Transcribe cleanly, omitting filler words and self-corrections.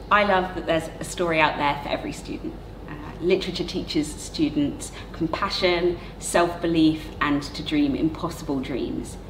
I love that there's a story out there for every student. Literature teaches students compassion, self-belief, and to dream impossible dreams.